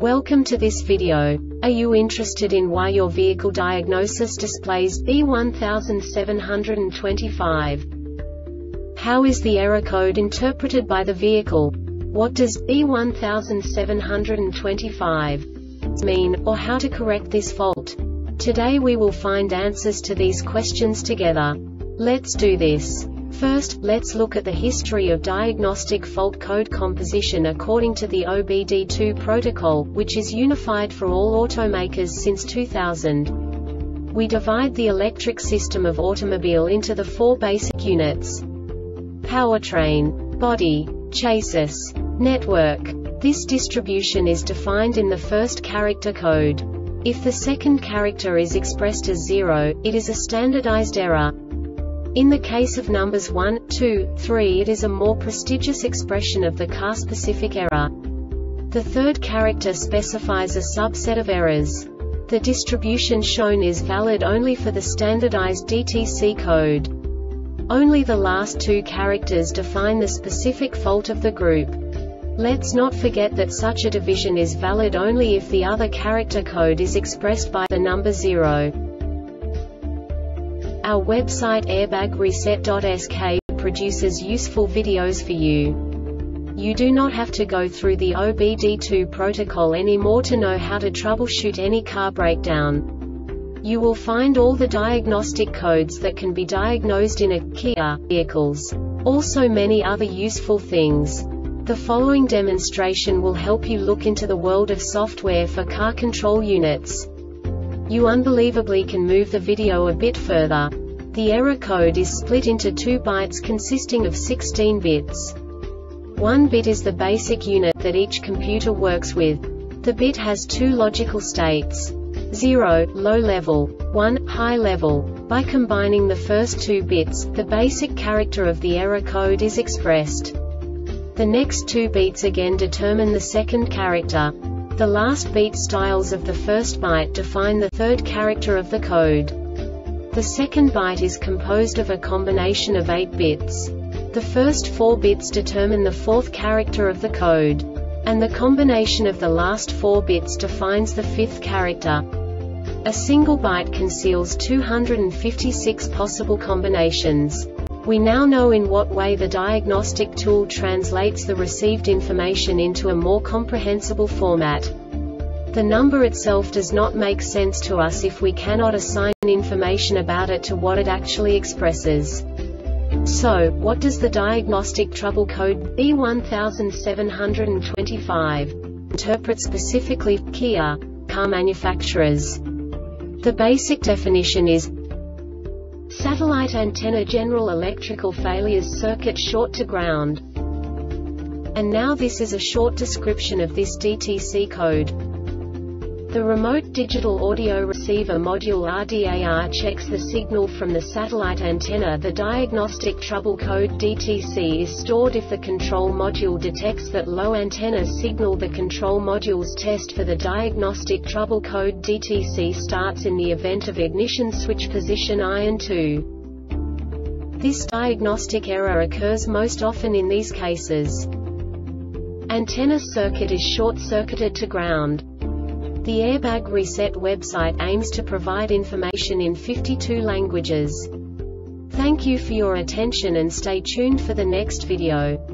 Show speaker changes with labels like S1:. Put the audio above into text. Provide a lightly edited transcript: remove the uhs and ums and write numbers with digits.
S1: Welcome to this video. Are you interested in why your vehicle diagnosis displays B1725? How is the error code interpreted by the vehicle? What does B1725 mean, or how to correct this fault? Today we will find answers to these questions together. Let's do this. First, let's look at the history of diagnostic fault code composition according to the OBD2 protocol, which is unified for all automakers since 2000. We divide the electric system of automobile into the four basic units: powertrain, body, chassis, network. This distribution is defined in the first character code. If the second character is expressed as 0, it is a standardized error. In the case of numbers 1, 2, 3, it is a more prestigious expression of the car-specific error. The third character specifies a subset of errors. The distribution shown is valid only for the standardized DTC code. Only the last two characters define the specific fault of the group. Let's not forget that such a division is valid only if the other character code is expressed by the number 0. Our website airbagreset.sk produces useful videos for you. You do not have to go through the OBD2 protocol anymore to know how to troubleshoot any car breakdown. You will find all the diagnostic codes that can be diagnosed in a Kia vehicles. Also many other useful things. The following demonstration will help you look into the world of software for car control units. You unbelievably can move the video a bit further. The error code is split into 2 bytes consisting of 16 bits. 1 bit is the basic unit that each computer works with. The bit has 2 logical states: 0, low level, 1, high level. By combining the first 2 bits, the basic character of the error code is expressed. The next 2 beats again determine the second character. The last beat styles of the first byte define the third character of the code. The second byte is composed of a combination of 8 bits. The first 4 bits determine the fourth character of the code. And the combination of the last 4 bits defines the fifth character. A single byte conceals 256 possible combinations. We now know in what way the diagnostic tool translates the received information into a more comprehensible format. The number itself does not make sense to us if we cannot assign information about it to what it actually expresses. So, what does the diagnostic trouble code B1725 interpret specifically for Kia car manufacturers? The basic definition is satellite antenna general electrical failures circuit short to ground. And now this is a short description of this DTC code. The remote digital audio receiver module RDAR checks the signal from the satellite antenna. The diagnostic trouble code DTC is stored if the control module detects that low antenna signal. The control module's test for the diagnostic trouble code DTC starts in the event of ignition switch position IN 2. This diagnostic error occurs most often in these cases: antenna circuit is short-circuited to ground. The Airbag Reset website aims to provide information in 52 languages. Thank you for your attention and stay tuned for the next video.